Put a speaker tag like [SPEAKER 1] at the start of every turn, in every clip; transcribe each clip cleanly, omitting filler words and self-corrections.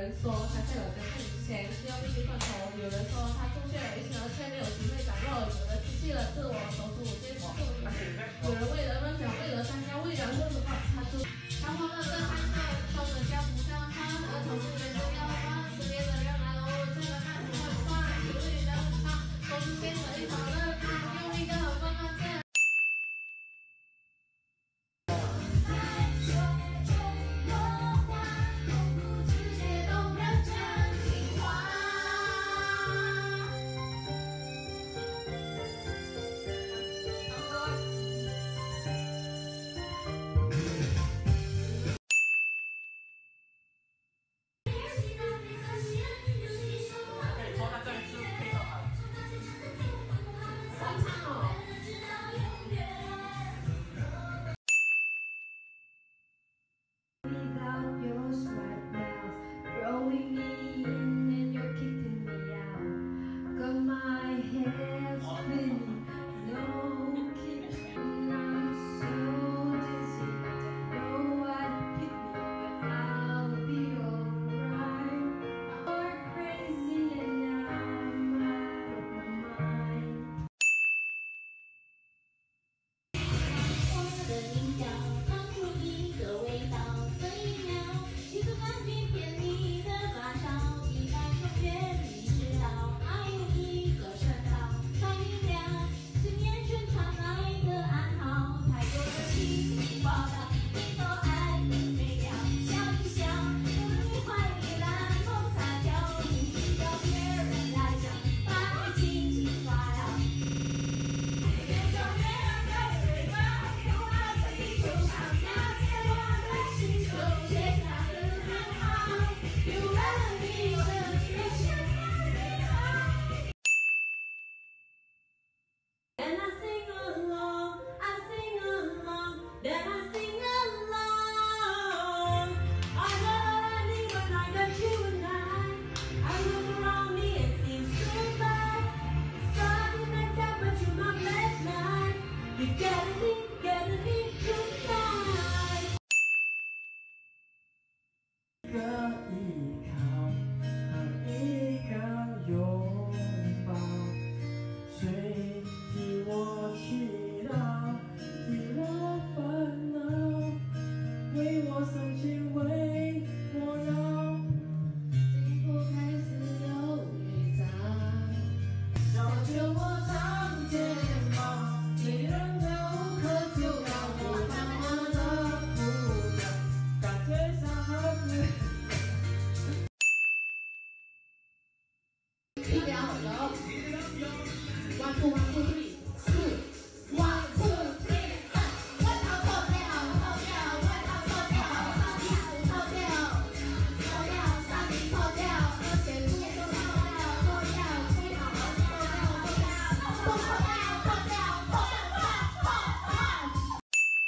[SPEAKER 1] 人说他欠了将近钱，需要必须放头；有人说他中陷了一生，却没有机会掌握；有人失去了自我，守住坚持不移；有人为了梦想，为了山高，为了什么他就他忘了这汉子，照着脚步向他，而同时人都要忘，失恋的让来了，我这个汉子很棒，有力的很长，都是陷了一场的他，用一个很慢慢这样。
[SPEAKER 2] Without your sweat mouth, rolling me in and you're kicking me out. Got my head spinning, no kick. And I'm so dizzy, don't know what hit me, but I'll be alright. You're crazy and I'm out of my mind.
[SPEAKER 3] 我的音调唱出一个味道。 一个半瓶便宜的发烧，一半从月里知道，还有一个深道，太明亮，是眼神传来的暗号。太多的新闻报道，你都爱的没了，笑一笑，我的你怀里蓝风撒娇，你需要别人来讲，把你紧紧抓牢。越走越远，越远，有爱在地球上，那些我的星球，写下。 And I sing along, I sing along, then I sing along. I got all I need when I got you and I look around me and seems so bad. Sunny nights out, but you're not late night. You gotta leave tonight.
[SPEAKER 4] 一个依靠和一个拥抱，谁替我祈祷，替我烦恼，为我伤心，为我绕。
[SPEAKER 2] 幸福开始有预兆，
[SPEAKER 4] 小酒窝长睫毛，没人的无可救药，我淡漠的不要，感觉像盒子。
[SPEAKER 1] 一两走 ，one two one two three， 四 ，one two three， 我逃错掉，错掉，我逃错掉，上地图错掉，错掉，上地错掉，而且路都错掉，错掉，最好的错掉，错掉，错掉，错掉，错掉，错。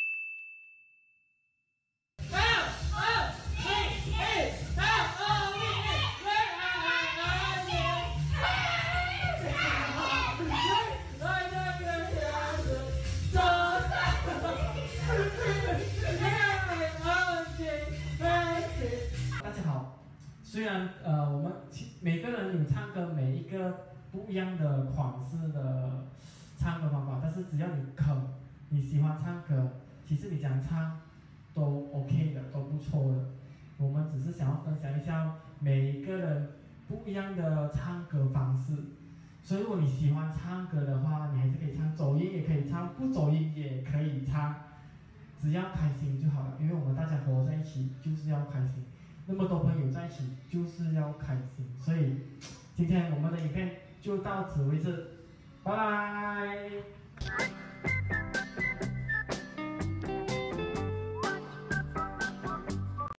[SPEAKER 4] 大家好，虽然我们每个人有唱歌每一个不一样的款式的唱歌方法，但是只要你肯，你喜欢唱歌，其实你讲唱都 OK 的，都不错的。我们只是想要分享一下每一个人不一样的唱歌方式。所以如果你喜欢唱歌的话，你还是可以唱，走音也可以唱，不走音也可以唱。 只要开心就好了，因为我们大家活在一起就是要开心，那么多朋友在一起就是要开心，所以今天我们的影片就到此为止，拜拜。